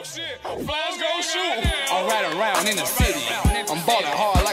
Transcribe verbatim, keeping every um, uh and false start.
Flies gon' shoot. I'm riding around in the city. I'm ballin' hard